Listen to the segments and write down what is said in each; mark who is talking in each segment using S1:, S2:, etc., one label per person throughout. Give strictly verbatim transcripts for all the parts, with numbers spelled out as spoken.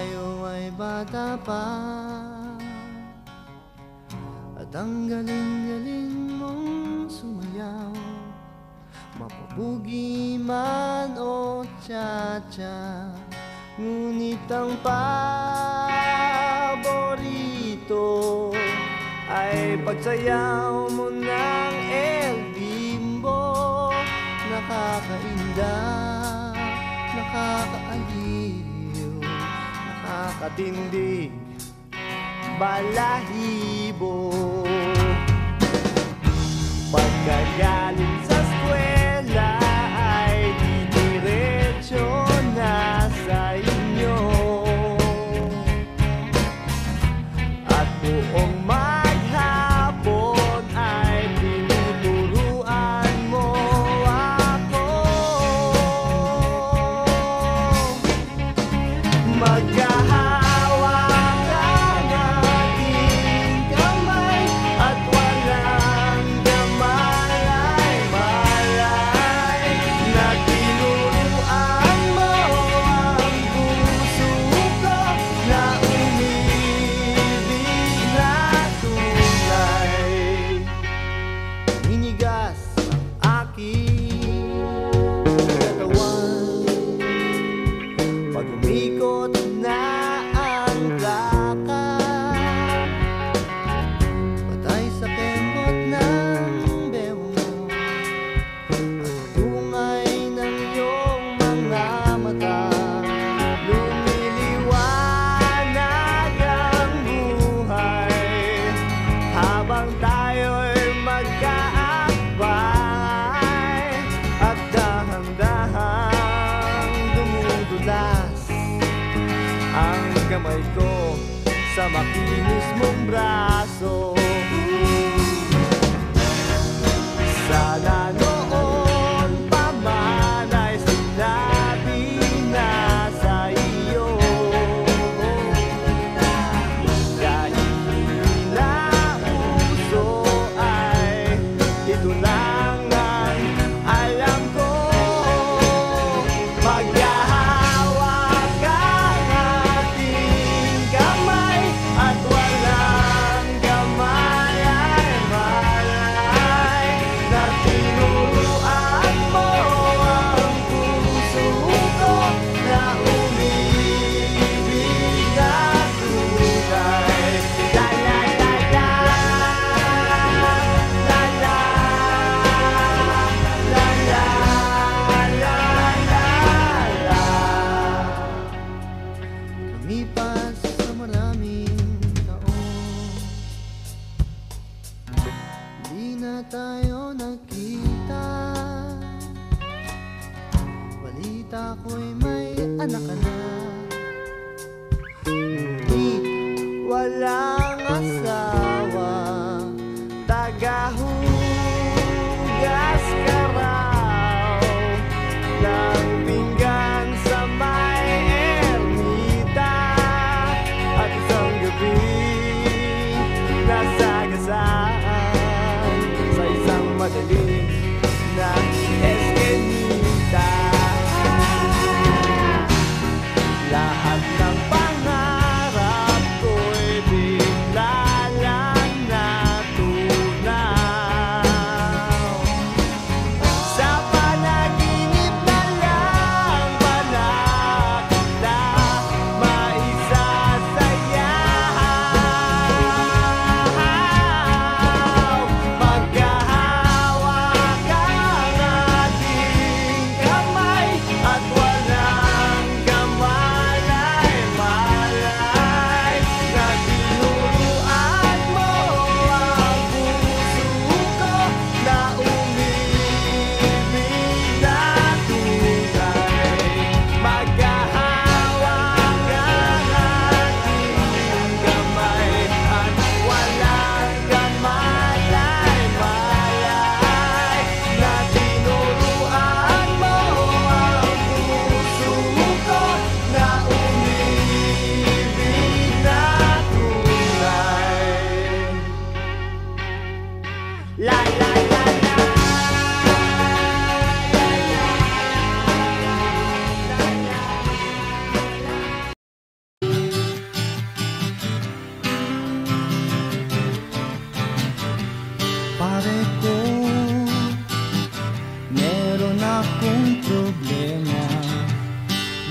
S1: tayo ay bata pa, at ang galing-galing mong sumayaw, mapabugi man o cha-cha. Ngunit ang paborito ay pagsayaw mo ng El Bimbo. Nakakainda, nakakaaliw, nakakatindig, balahibo. Pagkagaling sa eskwela ay didiretso na sa inyo, at buong maghapon ay tinuturuan mo ako. Magkahawak ang ating kamay at walang kamalay-malay, na tinuruan mo ang puso ko na umibig na tunay. Ninigas ang aking katawan pag umikot na ang plaka, patay sa kembot ng bewang mo at tungay ng iyong mga mata. Lumiliwanag ang buhay habang tayo'y magkaakbay, at dahan-dahang dumudulas ang kamay ko sa makinis mong braso. Sana noon pa man ay sinabi na sa iyo, kahit hindi na uso ay ito lang ang alam ko. Maghahawak ang ating kamay at walang kamalay-malay, na tinuruan mo ang puso ko na umibig na tunay. La la la la, la la, la la la la. Lumipas sa maraming taon, di na tayo nagkita. Balita ko'y may anak ka na, ngunit walang asawa. Tagahugas ka raw ng pinggan sa may ermita, at isang gabi nasagasaan sa isang madilim na eskinita. Lahat ng pangarap ko'y bigla lang natunaw. Sa panaginip na lang ba nakita maisasayaw? Magkahawak ang ating kamay at walang kamalay-malay,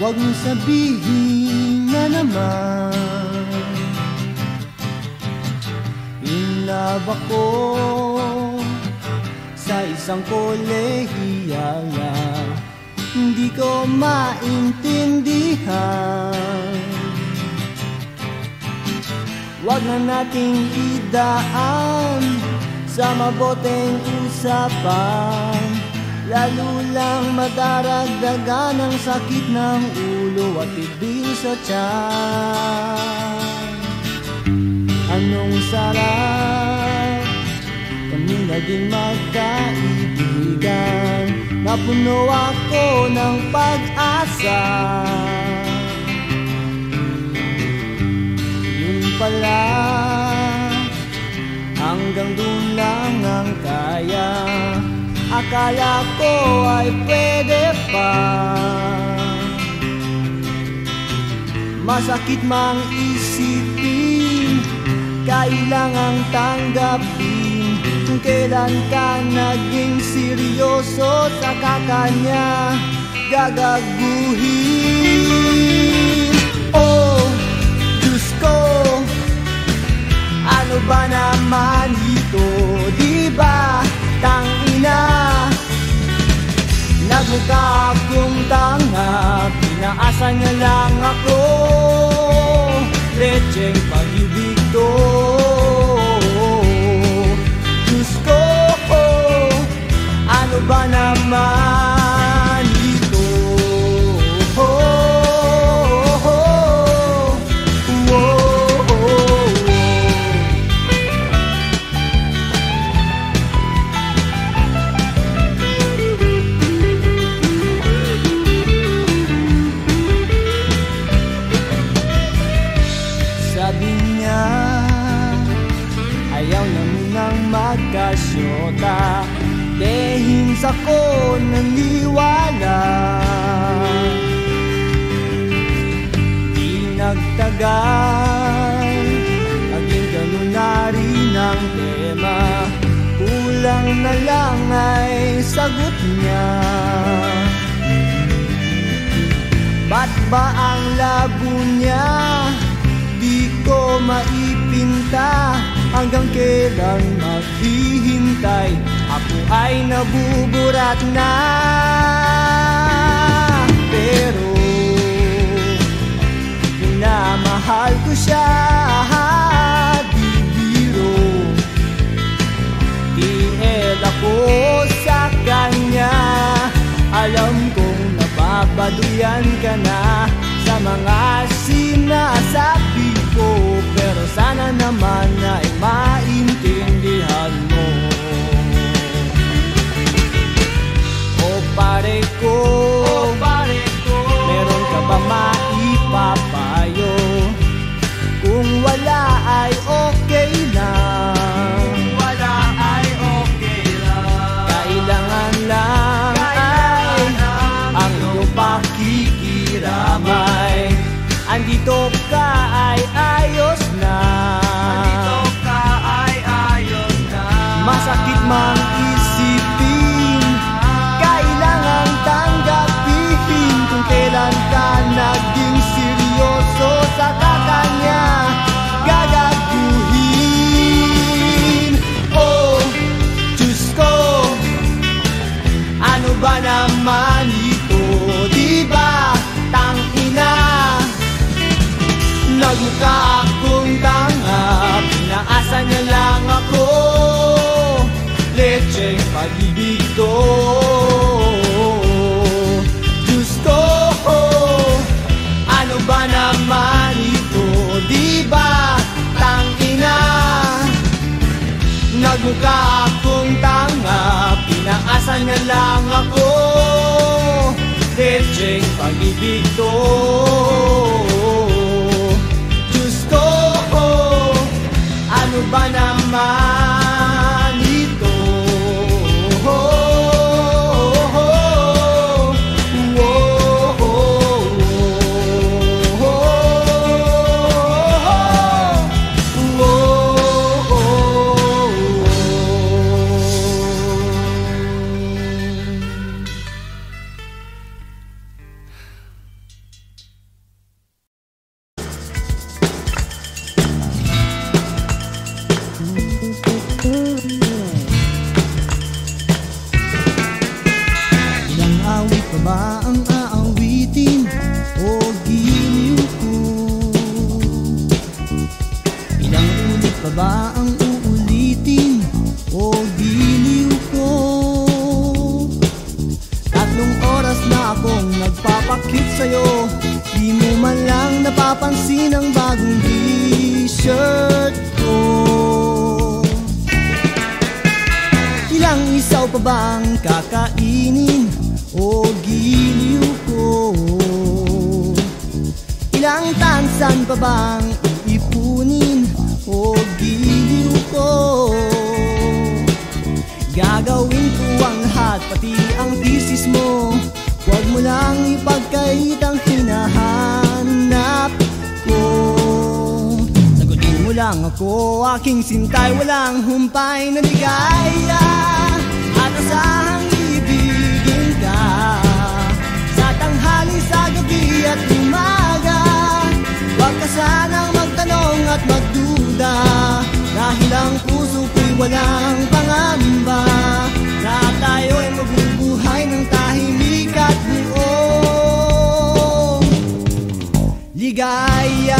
S1: Huwag mong sabihin na naman in love ako sa isang kolehiyal na hindi ko maintindihan. Huwag na nating idaan sa maboteng usapan, lalo lang madaragdagan ang sakit ng ulo at ibil sa tiyan. Anong sarap kami naging magkaibigan, napuno ako ng pag-asa. Yun pala, hanggang dun lang ang kaya. Akala ko ay pwede pa. Masakit mang isipin, kailangang tanggapin kung kailan ka naging seryoso, saka kanya gagaguhin. Oh, Diyos ko, ano ba naman ito? Diba, tangina, nagmukha akong tanga, pinaasa niya lang ako, lecheng pag-ibig to. Diyos ko, ano ba naman ito? Oh, oh, oh, oh, oh. Sabi niya, ayaw namin ng magkasyota, dehins ako naniwala. Di nagtagal, naging ganun na rin ang tema, kulang na lang ay sagot niya. Ba't ba ang labo niya? Di ko maipinta, hanggang kailan maghihintay, ako ay nabuburat na. Pero minamahal ko siya, di biro. Tiel ako sa kanya, alam kong nababaduyan ka na sa mga sinasabi ko, pero sana naman ay maintindihan mo. O pare ko, o pare ko, meron ka ba maipapayo? Kung wala ay okay lang, kung wala ay okay lang. Kailangan lang ay ang iyong pakikiramay. Andito ka ay ayos na, andito ka ay ayos na. Masakit mang isipin, kailangan tanggapin kung kailan ka naging seryoso, saka kanya gagaguhin. Oh, Diyos ko, ano ba naman ito? Diba, tangina, nagmukha akong tanga, pinaasa niya lang ako, lecheng pag-ibig to. Diyos ko, ano ba naman ito? Diba, tangina, nagmukha akong tanga, pinaasa niya lang ako, lecheng pag-ibig to. Ano ba naman ito? Oh, oh, oh, oh, oh, oh, oh. Ilang awit pa ba ang aawitin o giliw ko? Ilang ulit pa ba ang uulitin o giliw ko? Tatlong oras na akong nagpapakit sa'yo, di mo man lang napapansin ang bagong t-shirt ko. Ilang isaw pa bang kakainin o giliw ko? Ilang tansan pa bang iipunin o giliw ko? Gagawin ko ang lahat, pati ang thesis mo. Huwag mo lang ipagkait ang hinahanap ko. Sagutin mo lang ako, aking sintay, walang humpay na ligaya. At asahang ibigin ka sa tanghali, sa gabi at umaga. Huwag ka sanang magtanong at magduda, dahil ang puso ko'y walang pangamba na tayo'y mabubuhay ng tahimik at buong ligaya.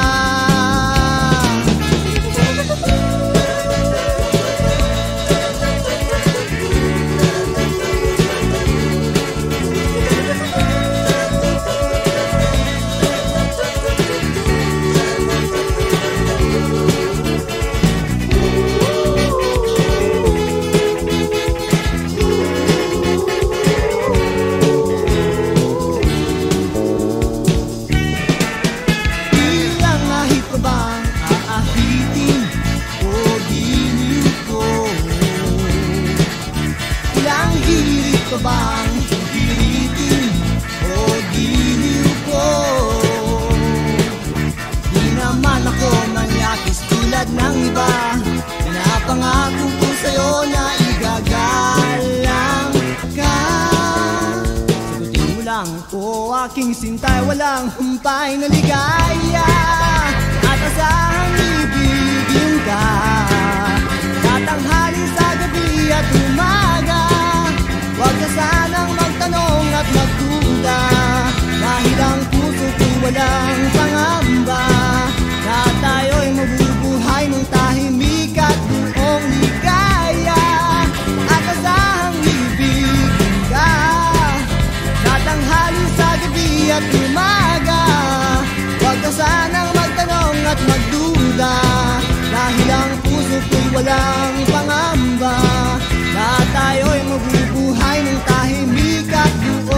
S1: Bang pilitin o giliw ko? Di naman ako manyakis tulad ng iba. Pinapangako ko sa'yo na igagalang ka. Sagutin mo lang ako, aking sintay, walang humpay na ligaya. At asahang ibigin ka sa tanghali, sa gabi at umaga. Huwag ka sanang magtanong at magduda, dahil ang puso ko'y walang pangamba na tayo'y mabubuhay ng tahimik at buong ligaya. At asahang ibigin ka sa tanghali, sa gabi at umaga. Huwag ka sanang magtanong at magduda, dahil ang puso ko'y walang pangamba na tayo'y mabubuhay ng tahimik at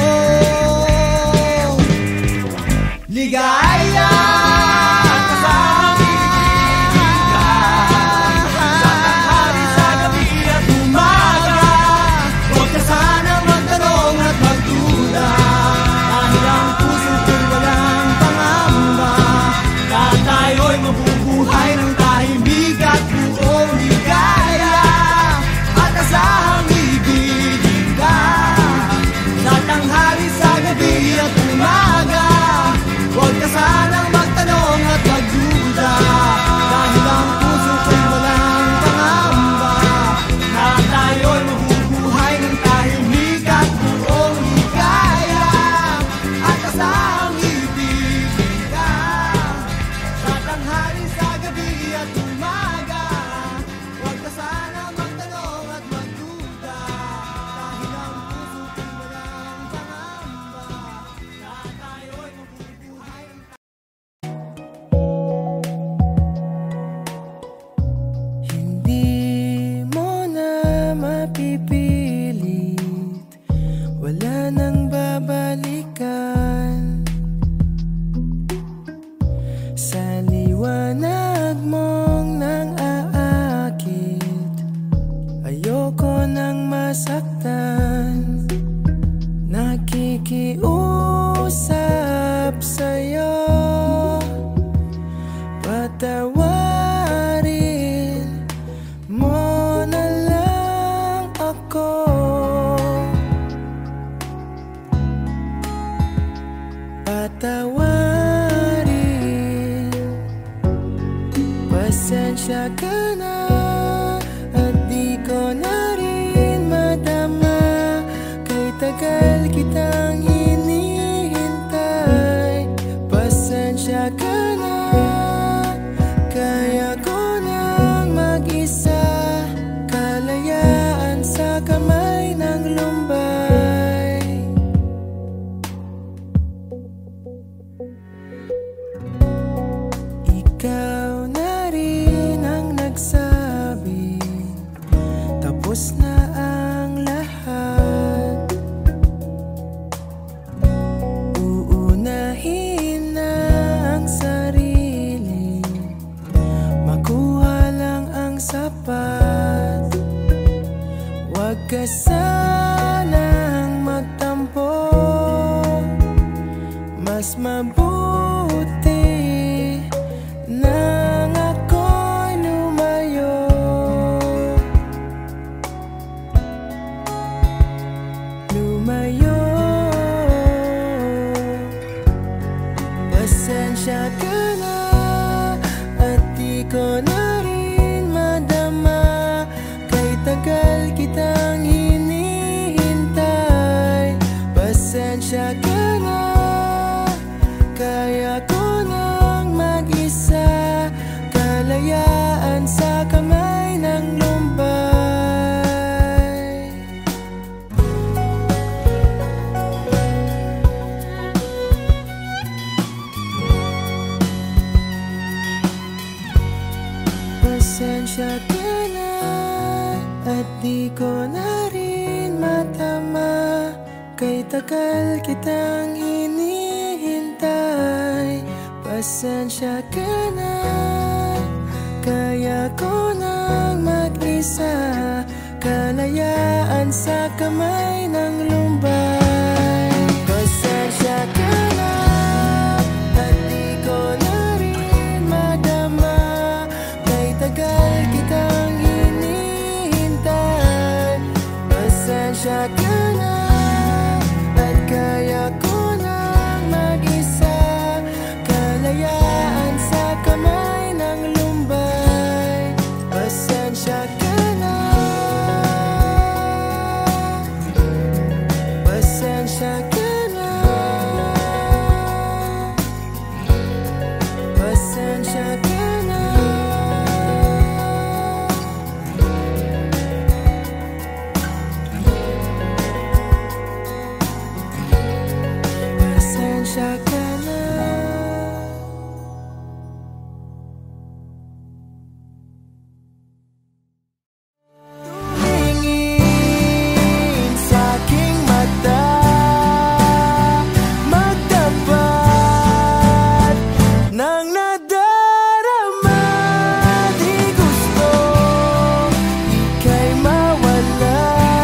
S1: buong ligaya. Sanang magtanong at magduda, dahil ang puso ko'y walang pangamba na tayo'y mabubuhay ng tahimik at buong ligaya. At asahang ibigin ka sa tanghali, sa gabi at umaga. Huwag ka sanang magtanong at magduda, dahil ang puso ko'y walang pangamba na tayo'y mabubuhay ng
S2: pipilit, wala nang babalikan. Sa liwanag mong nang aakit, ayoko nang masaktan. Nakikiusap sa'yo, patawarin mo na lang ako. Patawarin, pasensya ka na ko na rin madama, kay tagal kitang hinihintay. Pasensya ka na, kaya ko nang mag-isa, kalayaan sa kamay ng lumbay. Pasensya ka na, at di ko na rin matama, kay tagal kitang hinihintay. Pasensya ka na, kaya ko nang mag-isa, kalayaan sa kamay ng lumbay. Pasensya ka na, at di ko na rin madama, kay tagal kitang hinihintay. Pasensya ka na, at kaya ko nang mag-isa, kalayaan sa kamay ng lumbay. Pasensya ka na, pasensya ka na, pasensya ka na. Pasensya ka na. Tumingin sa'king mata, magtapat ng nadarama. Di gusto ika'y mawala,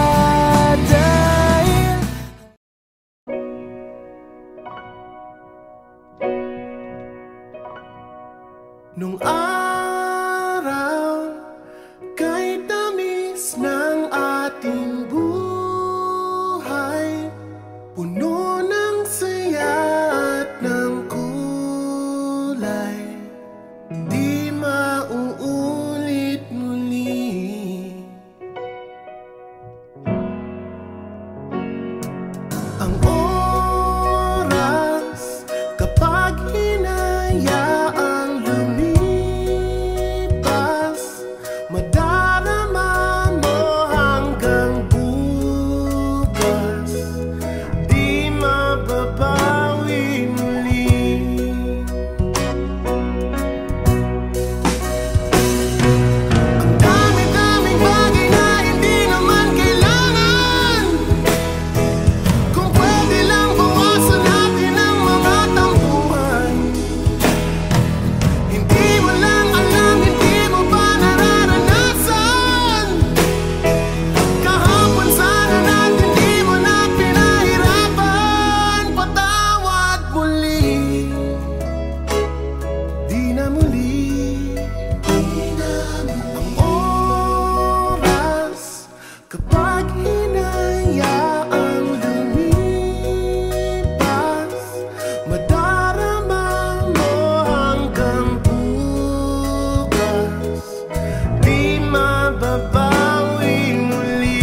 S2: dahil nung araw, kay tamis ng ating buhay, puno ng saya at ng kulay, di mauulit muli. Ang oras, kapag hinayaang lumipas, madarama mo hanggang bukas, di mababawi muli. Ang dami-daming bagay na hindi naman kailangan, kung pwede lang bawasan natin ang mga tampuhan. Hindi mo lang alam, hindi mo ba nararanasan, kahapon sana natin di mo na pinahirapan. Patawad muli, di na muli. Ang oras, kapag hinayaang lumipas, madarama mo hanggang bukas, di mababawi muli.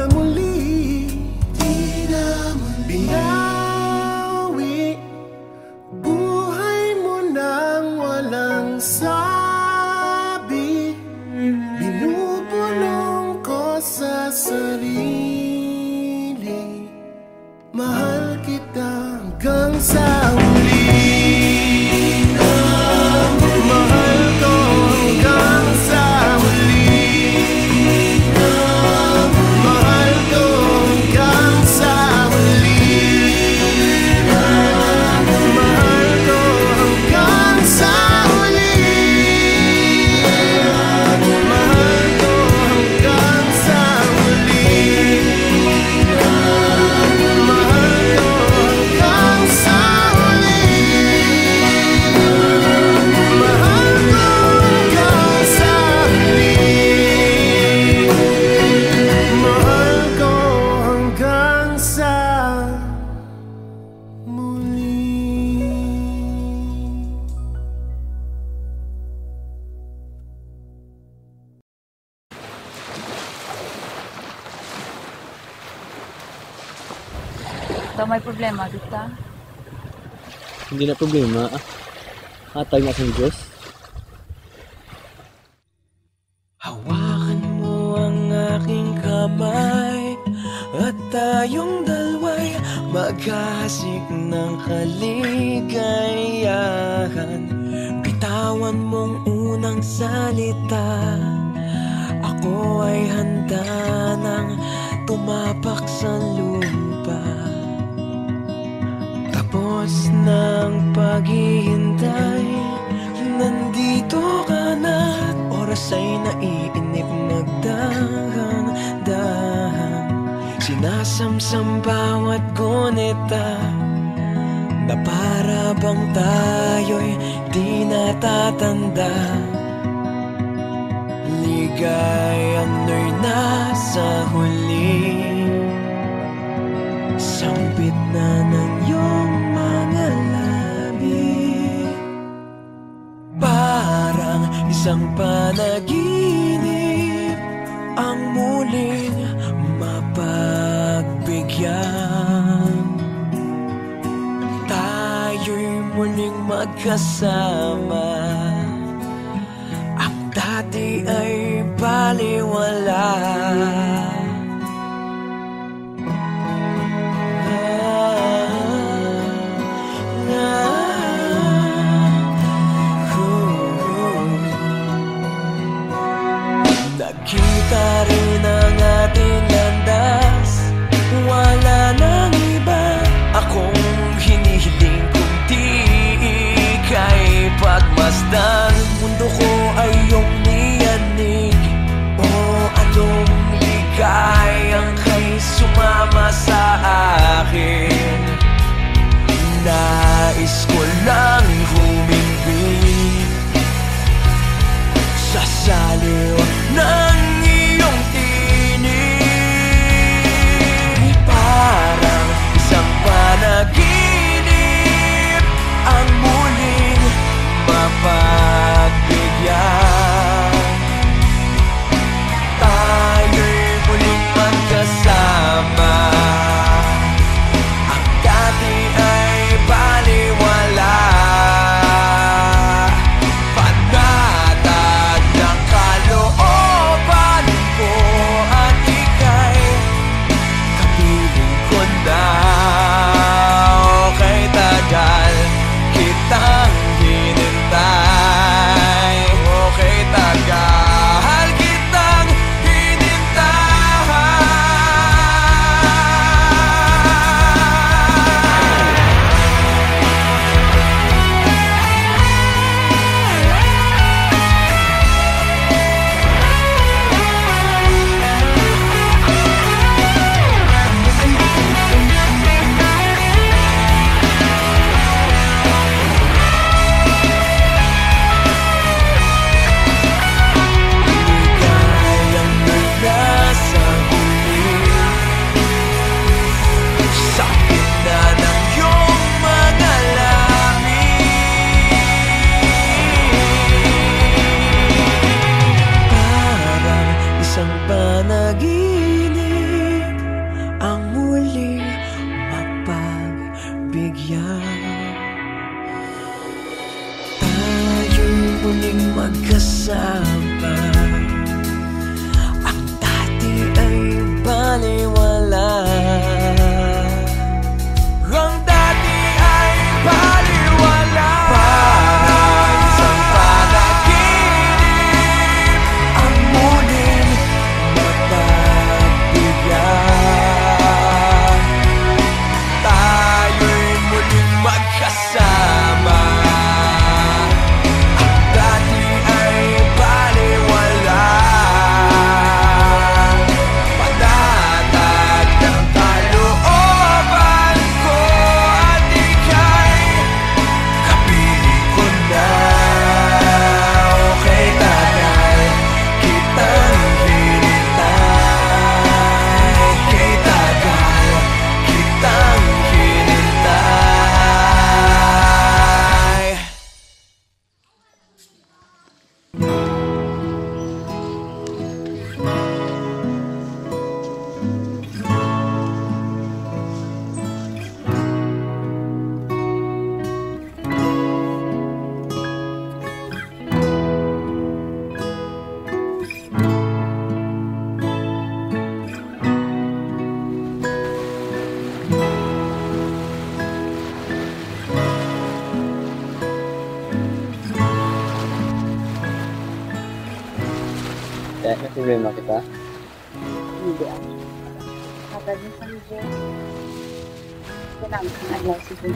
S2: muli, di na muli binawi. Buhay mo nang walang sabi, binubulong ko sa sarili. Mahal kita hanggang sa huli. Mahal ko hanggang sa huli. Mahal ko hanggang sa huli. Mahal ko hanggang sa huli. Mahal ko hanggang sa huli.
S3: Ito may problema, Dita?
S1: Hindi na problema. Hatag na ng Diyos.
S2: Hawakan mo ang aking kamay at tayong dalawa'y maghahasik ng kaligayahan. Bitawan mong unang salita, ako ay handa nang tumapak sa lupa. Tapos ng paghihintay, nandito ka na. Oras ay naiinip, nagdahan-dahan. Sinasamsam bawat gunita, na para bang tayo'y di natatanda. Ligayang no'y nasa huli, sampit na ng iyong mga labi. Parang isang panaginip ang muling mapagbigyan. Tayo'y muling magkasama, ang dati ay baliwala. Nakita rin ang ating landas, wala nang iba akong hinihiling kundi ika'y pagmasdan.
S4: problema kita?
S3: Hindi ako. Hatag mo sa libo. Kailangan kang adlaw siguro.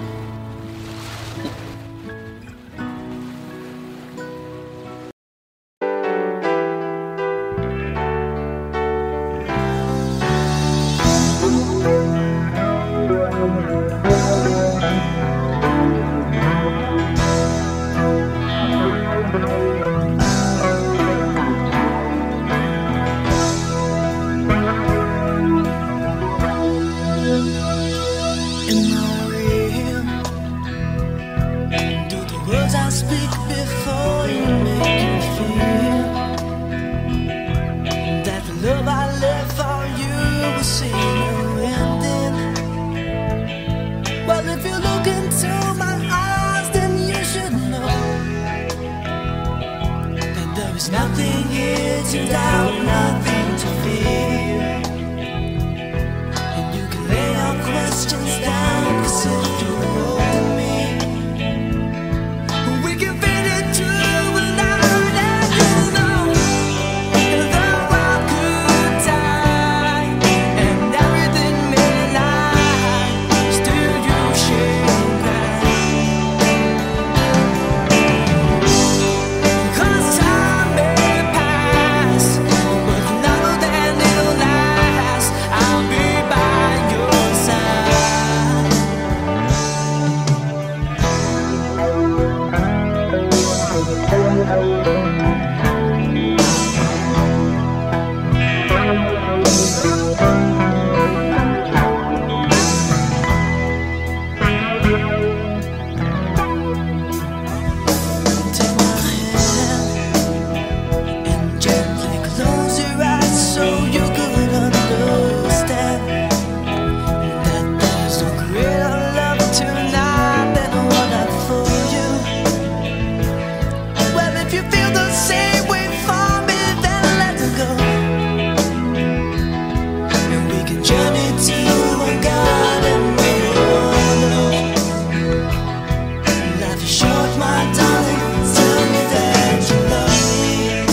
S2: Nothing here to doubt, nothing to fear. And you can lay your questions down, 'cause if you know me, we can fit it through without and you know the world could die and everything may lie, still you should cry. 'Cause time may pass, but none of them will last. I'll be by your side. Take my hand and gently close your eyes so you could understand that there's no greater love tonight than what I for you. Well, if you feel the same way for me, then let's go, and we can journey to a garden where we'll know life is short, my darling. Tell me that you love me,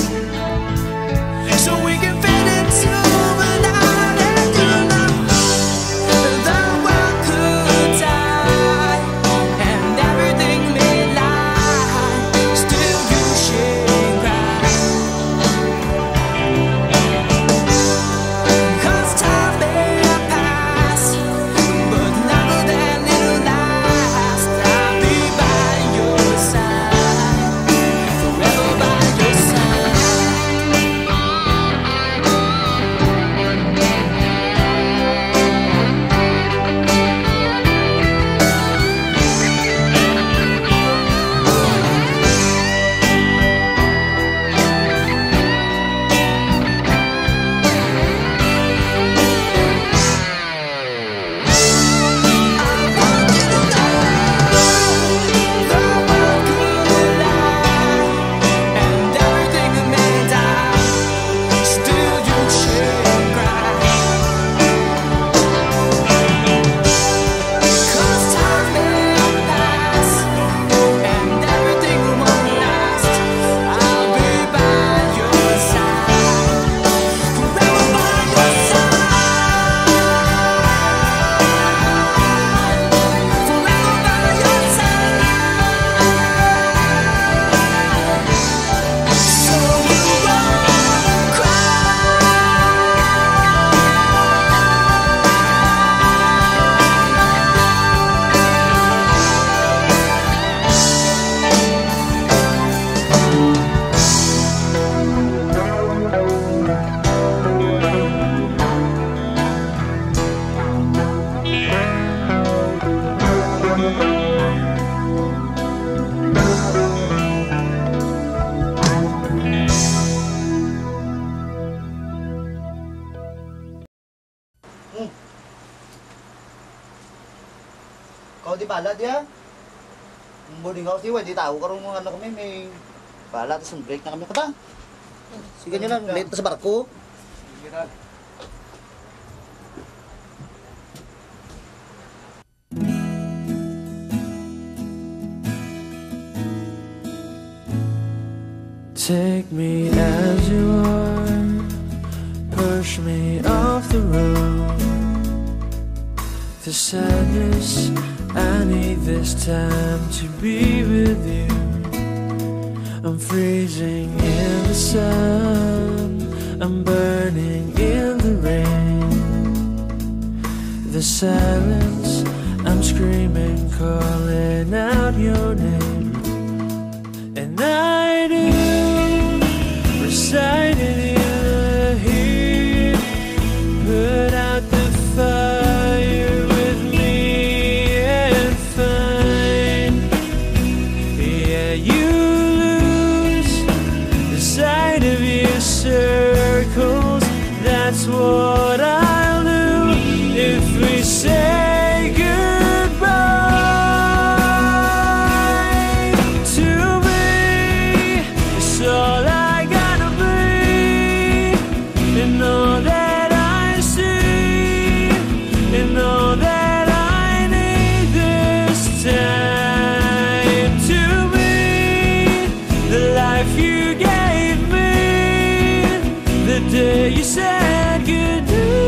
S2: so we can fit into an hour and you know the world could die and everything may lie, still you should cry. 'Cause time may pass, but none of them will last. I'll be by your side, forever by your side.
S5: Kau di pala dia. Boarding house di di tahu karong ano kami may pala tapos break na kami kata. Sige nyo lang, late na sa barko.
S2: Take me as you are.
S4: push me off the road. The sadness, I need this time to be with you. I'm freezing in the sun, I'm burning in the rain. The silence, I'm screaming, calling out your name. And I do recite in your heat, put out the fire with me and find, yeah, you lose the sight of your circles. That's what I'll do if we say goodbye. To me, it's all I gotta be, and all that I see, and all that I need this time. To me, the life you gave me, the day you said goodnight.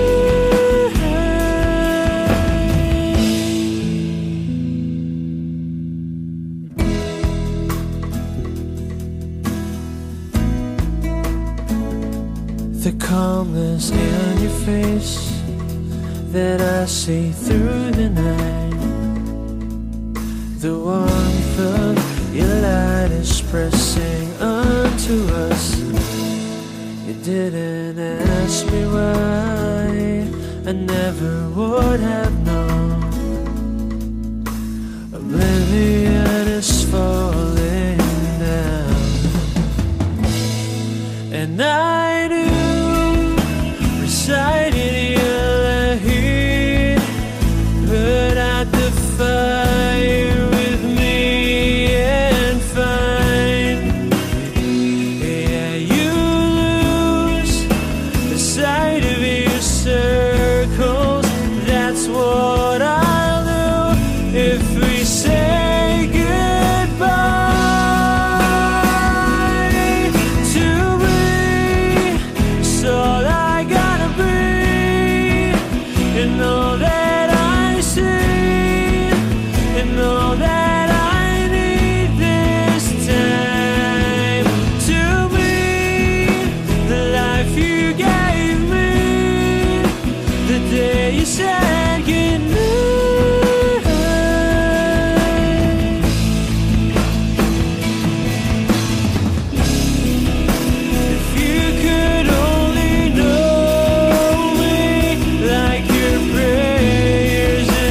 S4: The calmness in your face that I see through the night, the warmth of your light is pressing onto us. You didn't ask me why, I never would have known. Oblivion is falling down, and I do recite in your heat, put out the fire with me and find, yeah, you lose the sight of your circles. That's what I'll do if we say goodbye. To me, it's all I gotta be, and all that I see, and all that I need this time. To me, the life you gave me, the day you said goodnight. If you could only know me like your prayers at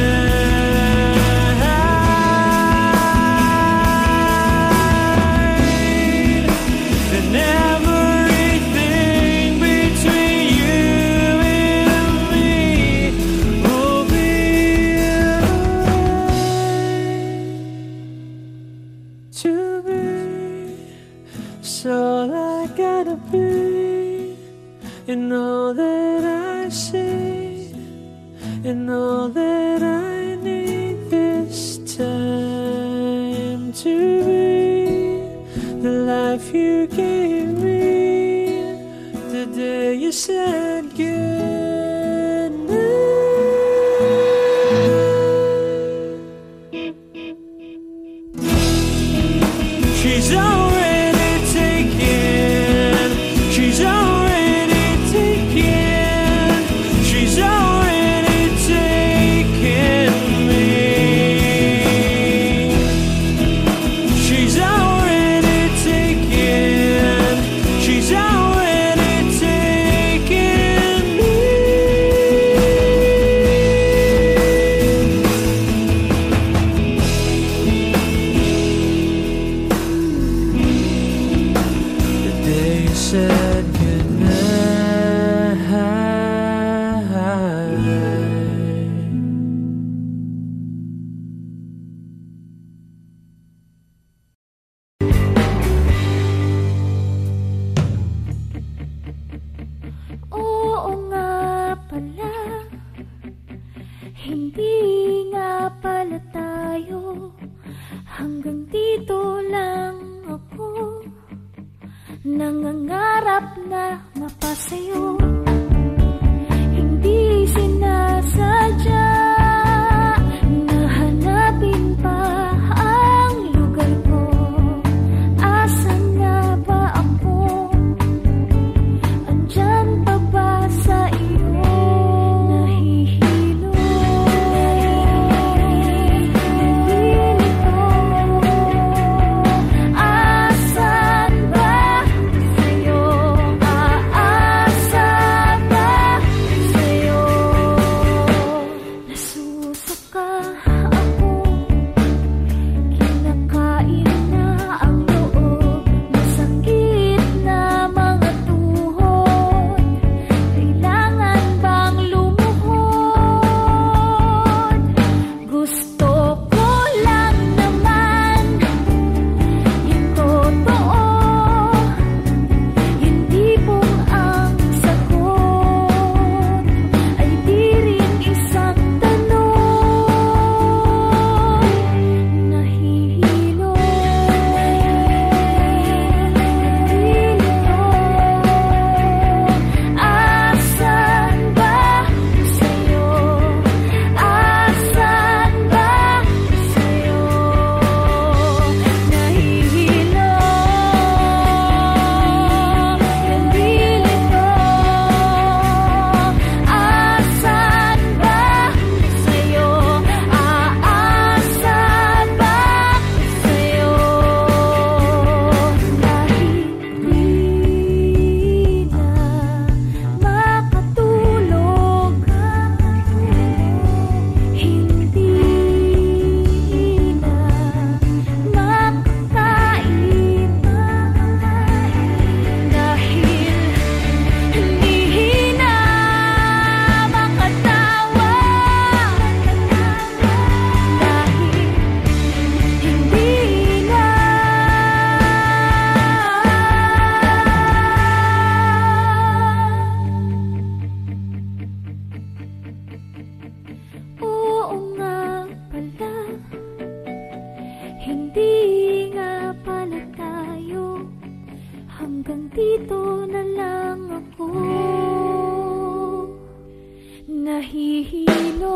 S4: night, then everything between you and me will be alright. To me, it's all I gotta be, and all that I see, and all that I need this time. To be the life you gave me, the day you said goodnight. She's already taken, she's already taken, she's already taken me. She's already taken, she's already taken me. The day you said
S6: Oo nga pala, hindi nga pala tayo, hanggang dito lang ako, nangangarap na mapasayo. nandito na lang ako, nahihilo.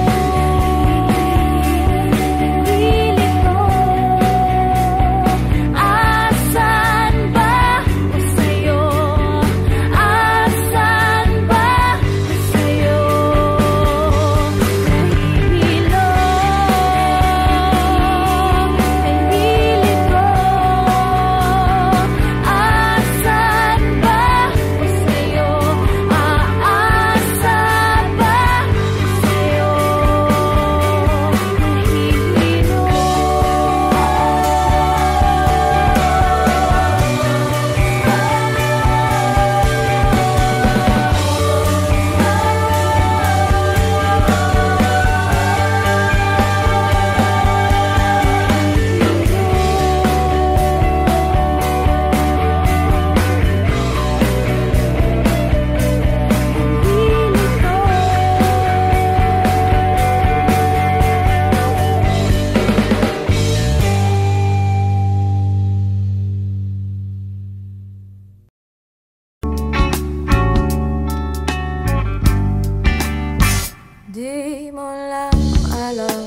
S7: Di mo lang alam,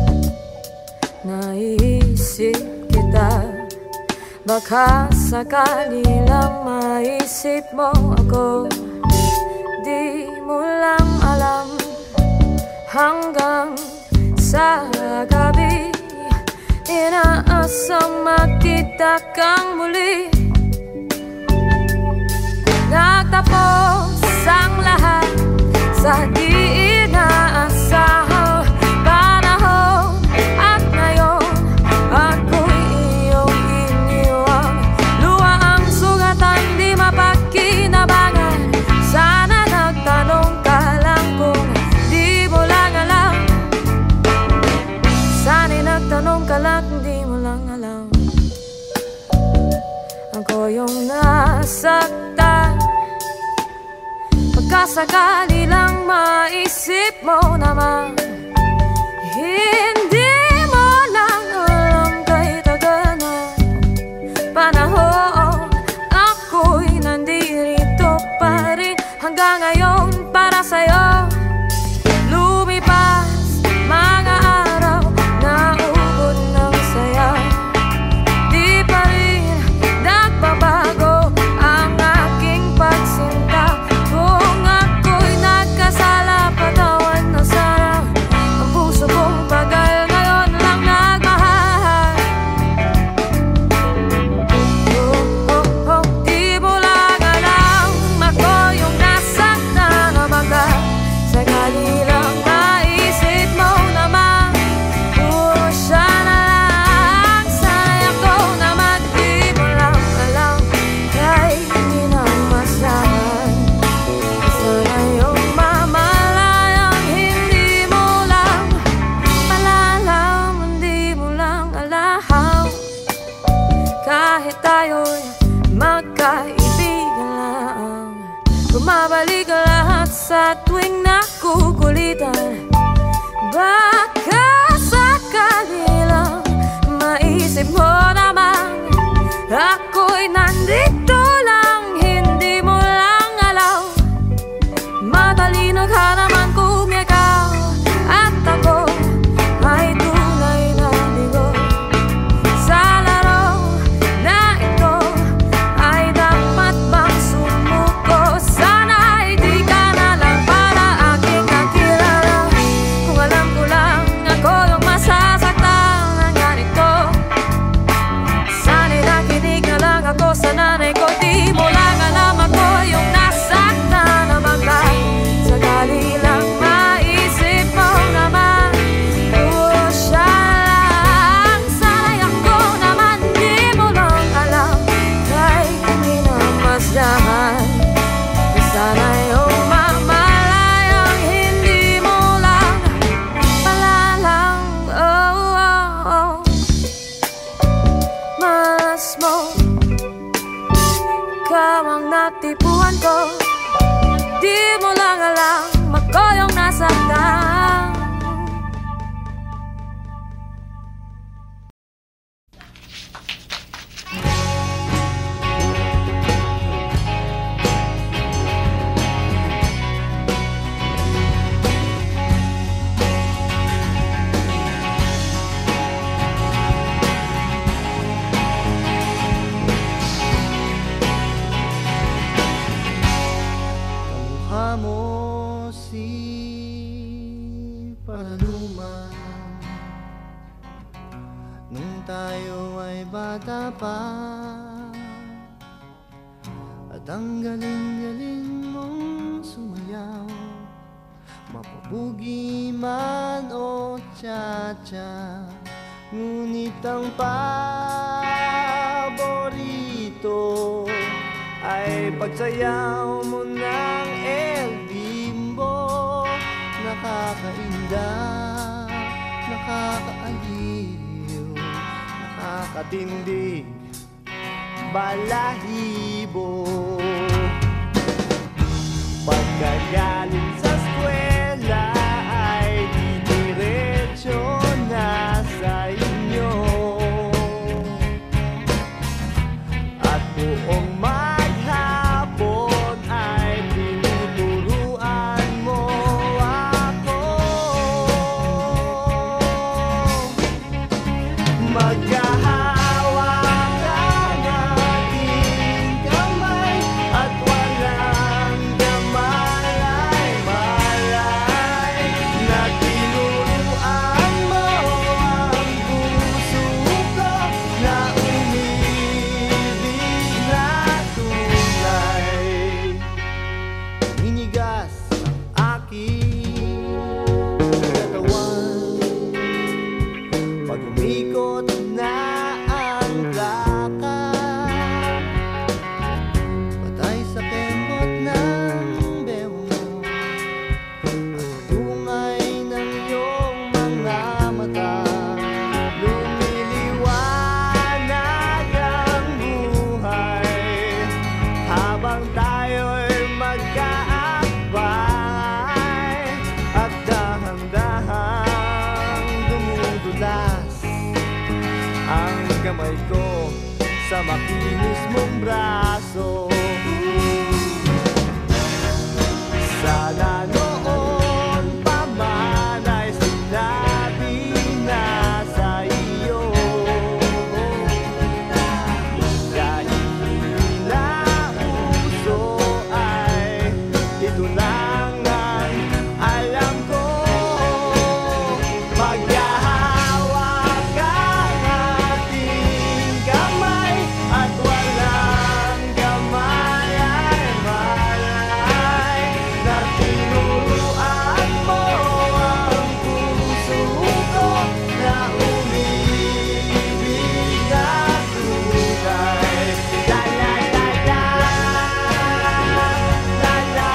S7: naiisip kita. Baka sakali lang maisip mo ako. Di mo lang alam, hanggang sa gabi inaasang makita kang muli. Nagtapos ang lahat sa di inaasahang panahon, at ngayon ako'y iyong iniwan. Luha ang sugatan, di mapagkinabangan. Sana nagtanong ka lang kung di mo lang alam. Sana'y nagtanong ka lang kung di mo lang alam. Ako yung nasaktan, pagkasakali lang maisip mo naman. Hindi mo lang alam kay tagal na panahon, ako'y nandito pa rin hanggang ngayon para sa'yo. Lumipas mga araw, naubod ng saya. Di pa rin nagbabago ang aking pagsinta. Kung ako'y nagkasala, patawad na sana.
S1: paraluman nung tayo ay bata pa. At ang galing-galing mong sumayaw, mapabugi man o cha-cha. Ngunit ang paborito ay pagsayaw mo ng El Bimbo. Nakakainda, nakakaaliw, nakakatindig, balahibo. Pagkagaling sa eskwela ay didiretso na sa inyo, at buong maghapon ay tinuturuan mo ako. Magkahawak ang ating kamay at walang kamalay-malay, na tinuruan mo ang puso ko na umibig na tunay. Inigas ang aking katawan pag umikot na ang plaka, patay sa kembot ng beho mo at tungay ng iyong mga mata. Lumiliwanag ang buhay habang tayo'y magkaakbay, at dahan-dahang dumudulas ang kamay ko sa makinis mong braso. Sana noon pa man ay sinabi na sa iyo, kahit hindi na uso ay ito lang ang alam ko. Maghahawak ang ating kamay at walang kamalay-malay, na tinuruan mo ang puso ko na umibig na tunay. La la la la, la la, la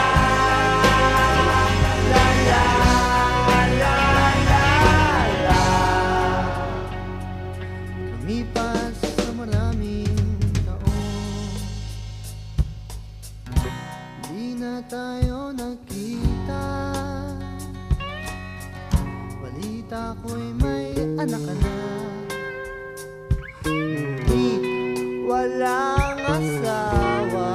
S1: la la la la. Lumipas sa maraming taon, di na tayo nagkita. Balita ko'y may anak ka na, ngunit walang asawa.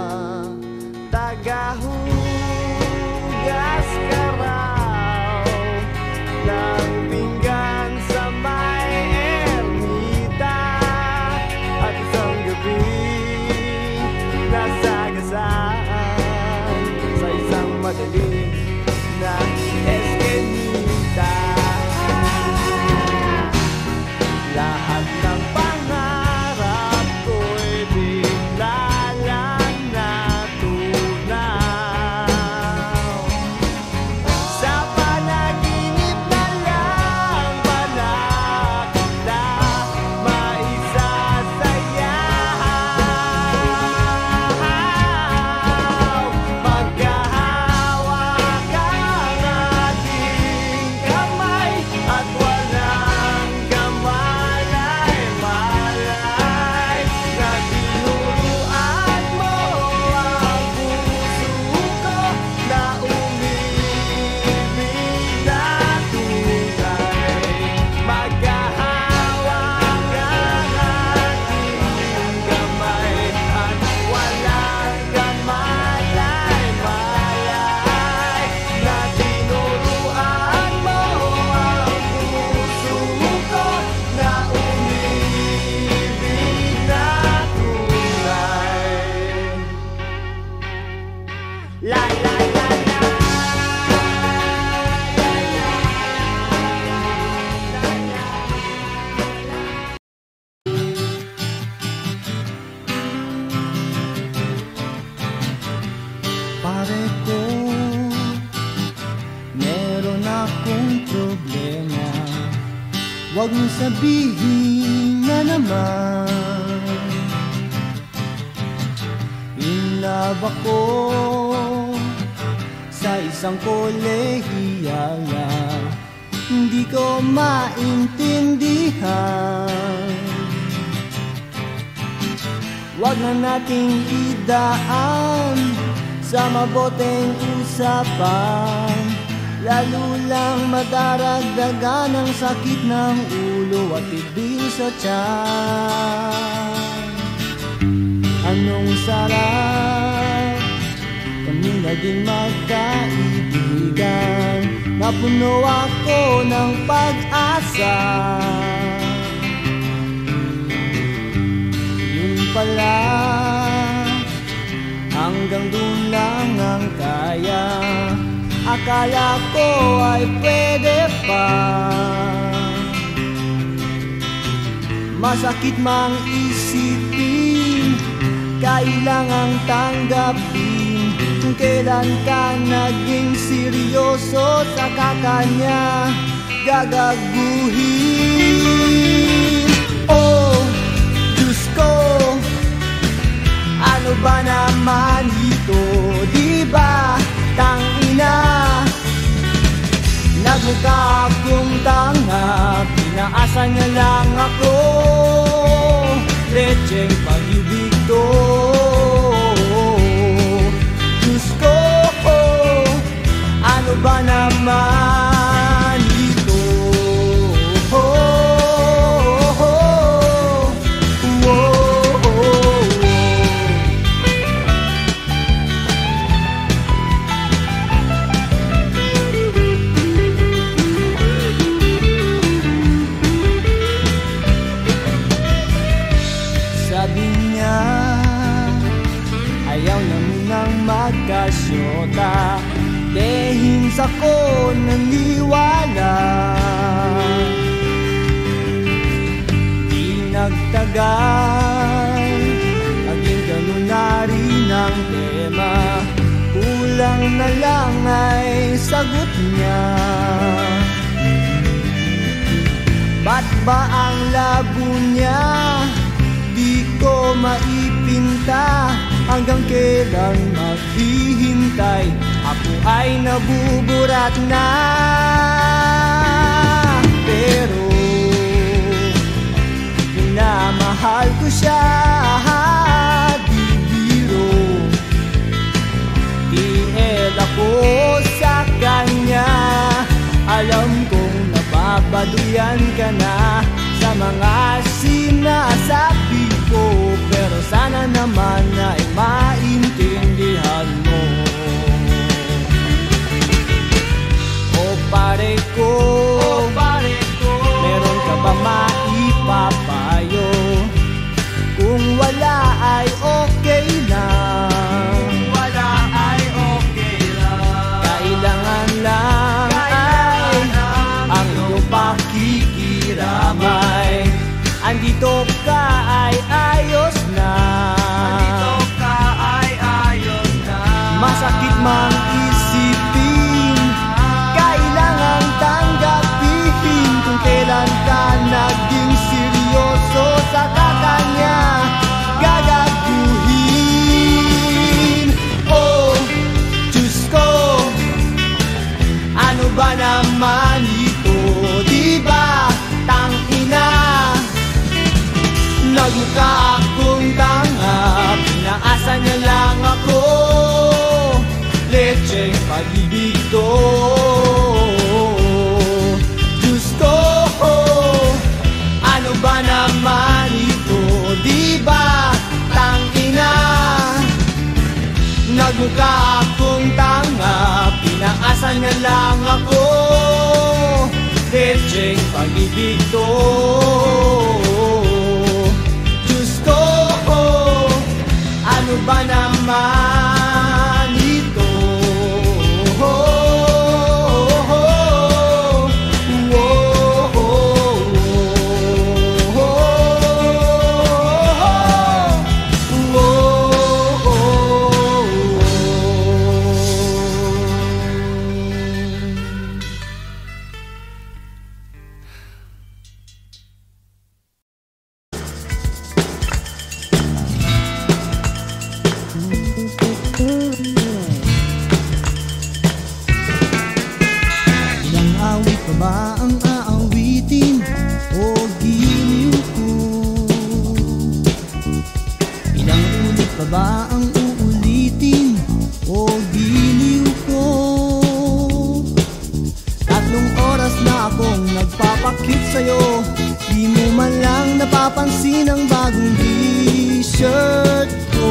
S1: Tagahugas ka raw ng pinggan sa may ermita, at isang gabi nasagasaan sa isang madilim na eskinita. Huwag mong sabihin na naman in love ako sa isang kolehiya. Hindi ko maintindihan. Huwag na nating idaan sa maboteng usapan, lalo lang madaragdagan ang sakit ng ulo at ibil sa tiyan. Anong sarap kami naging magkaibigan, napuno ako ng pag-asa. Yun pala, hanggang dun lang ang kaya. Akala ko ay pwede pa. Masakit mang isipin, kailangang tanggapin kung kailan ka naging seryoso, saka kanya gagaguhin. Oh, Diyos ko, ano ba naman ito? Di ba tangina, nagmukha akong tanga, pinaasa niya lang ako. Lecheng pag-ibig to. Diyos ko, ano ba naman ito? Oh, oh, oh, oh, oh. Sabi niya, ayaw namin nang magkasyota. Dehins ako naniwala. Di nagtagal, naging ganun na rin ang tema. Kulang na lang ay sagot niya. Ba't ba ang labo niya? Di ko maipinta. Hanggang kailan maghihintay? Ako ay nabuburat na. Pero minamahal ko siya, di biro. Tiel ako sa kanya. Alam kong nababaduyan ka na sa mga sinasabi ko, pero sana naman ay maintindihan mo. O pare ko, o pare ko, meron ka ba maipapayo? Kung wala ay okay lang, kung wala ay okay lang. Kailangan lang ay ang iyong pakikiramay. Andito ka ay ayos na. Andito ka ay ayos na. Masakit mang isipin, kailangan tanggapin kung kailan ka naging seryoso, saka kanya gagaguhin. Oh, Diyos ko, ano ba naman ito? Di ba tangina, nagmukha akong tanga, pinaasa niya lang ako. Lecheng pag-ibig to. Diyos ko, ano ba naman ito? Di ba tangina, nagmukha akong tanga, pinaasa niya lang ako. Lecheng pag-ibig to. Ano ba naman ito? Oh, oh, oh, oh, oh, oras na akong nagpapakit sa'yo, di mo man lang napapansin ang bagong t-shirt ko.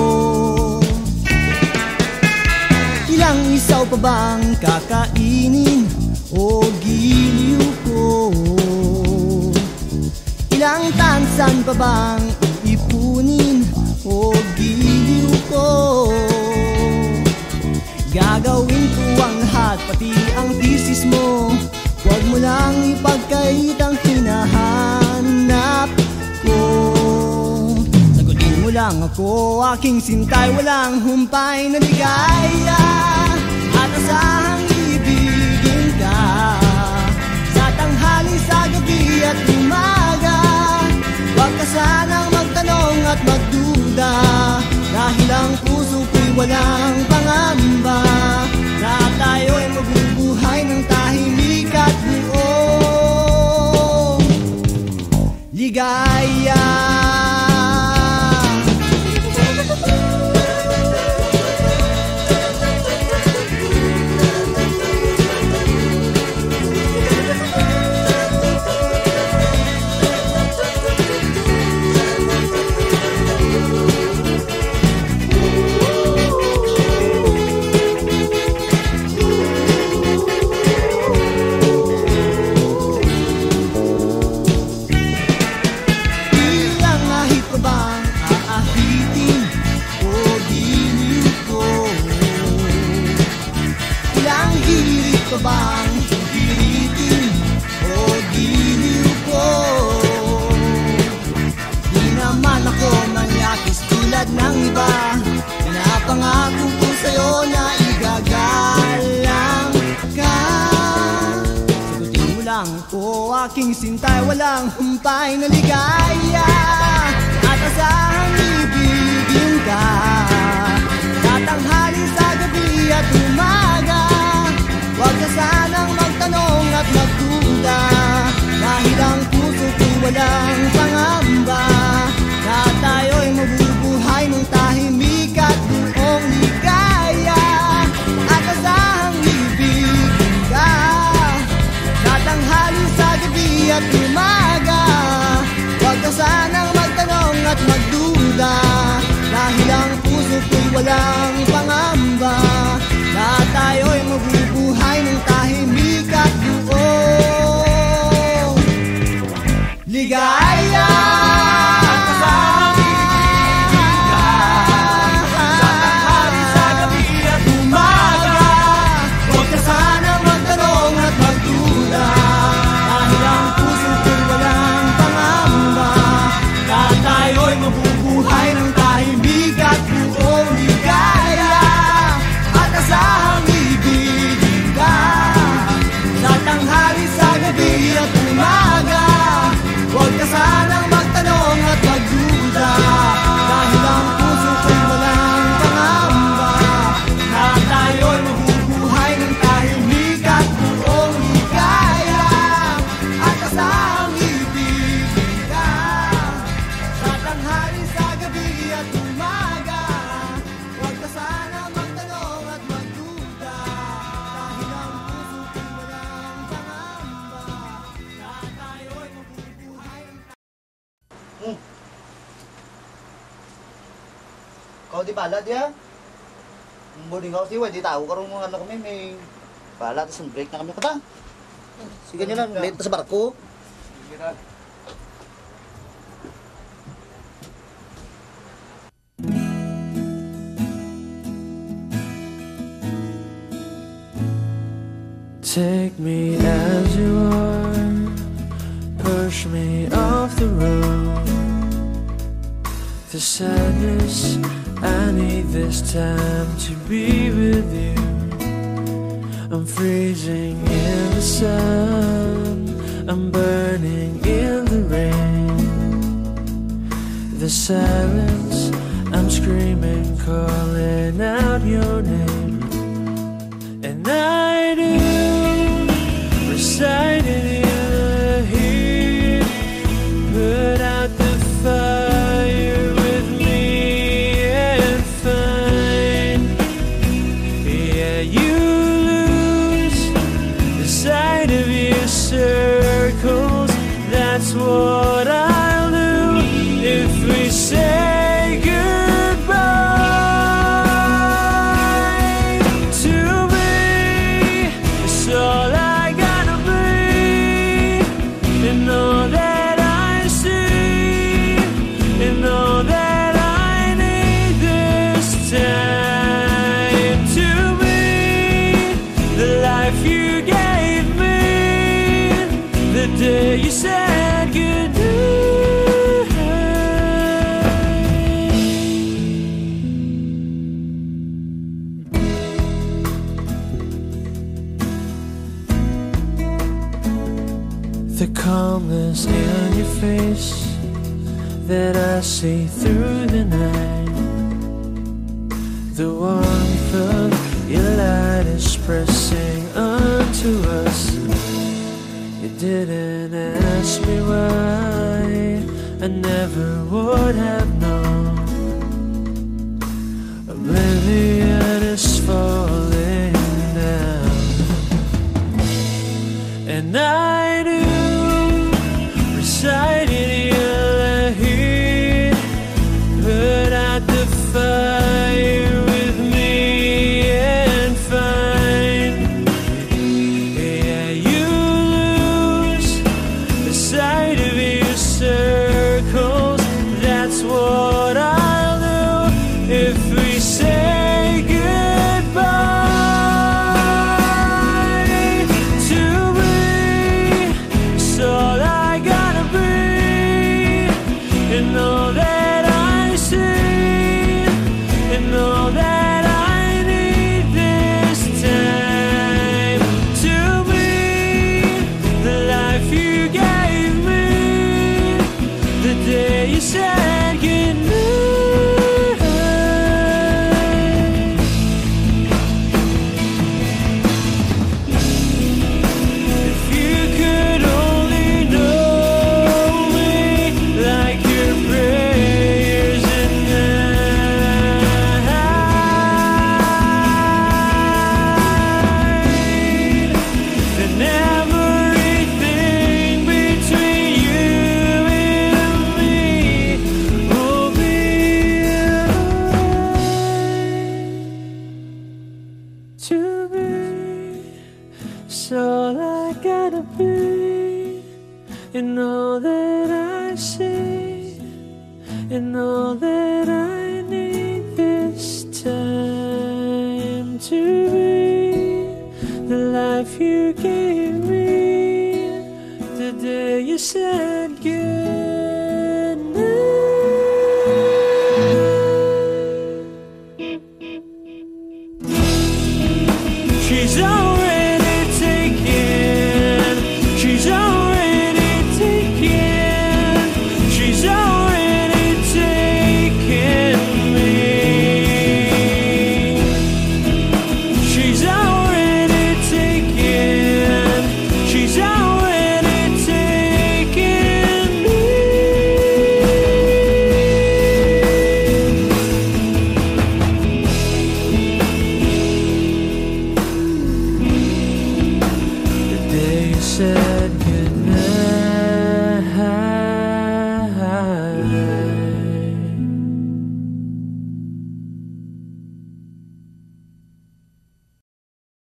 S1: Ilang isaw pa bang kakainin o giliw ko? Ilang tansan pa bang ipunin o giliw ko? Gagawin ko ang lahat, pati ang thesis mo. Huwag mo lang ipagkait ang hinahanap ko. Sagutin mo lang ako, aking sintay, walang humpay na ligaya. At asahang ibigin ka sa tanghali, sa gabi at umaga. Huwag ka sanang magtanong at magduda, dahil ang puso ko'y walang pangamba, na tayo'y mabubuhay ng tahimik at buong ligaya. Bang pilitin o giliw ko? Di naman ako manyakis tulad ng iba, pinapangako ko sa'yo na igagalang ka. Sagutin mo lang ako, aking sintay, walang humpay na ligaya. At asahang ibigin ka sa tanghali, sa gabi at umaga. Huwag ka sanang magtanong at magduda, dahil ang puso ko'y walang pangamba, na tayo'y mabubuhay ng tahimik at buong ligaya. At asahang ibigin ka sa tanghali, sa gabi at umaga. Huwag ka sanang magtanong at magduda, dahil ang puso ko'y walang pangamba, na tayo'y mabubuhay ng tahimik at buong ligaya.
S5: Kau di pala dia. Boarding house di, di tahu karong mga ano kami may pala tapos break na kami kata. Sige nyo lang, late na sa barko.
S4: Take me as you are, push me off the road. The sadness, I need this time to be with you. I'm freezing in the sun, I'm burning in the rain. The silence, I'm screaming, calling out your name. And I do recite it in the heat, put out the fire with me and find, yeah, you lose the sight of you. that's what I'll do if we say goodbye. To me, it's all I gotta be, and all that I see, and all that I need this time. To me, the life you gave me, the day you said goodnight. The calmness in your face that I see through the night, the warmth of your light is pressing onto us. You didn't ask me why, I never would have known. Oblivion is falling down, and I knew reciting your heat, put out the fire with me and find, yeah, you lose the sight of your circles. That's what I'll do if we say goodbye. To me, it's all I gotta be, and all that I see, and all that I need this time. To me, the life you gave me, the day you said goodnight. If you could only know me like your prayers at night, then everything between you and me will be alright. To me, it's all I gotta be, and all that I see, and all that I need this time. To be the life you gave me, the day you said goodnight. She's already taken, she's already taken, she's already taken me. She's already taken, she's already taken me. The day you said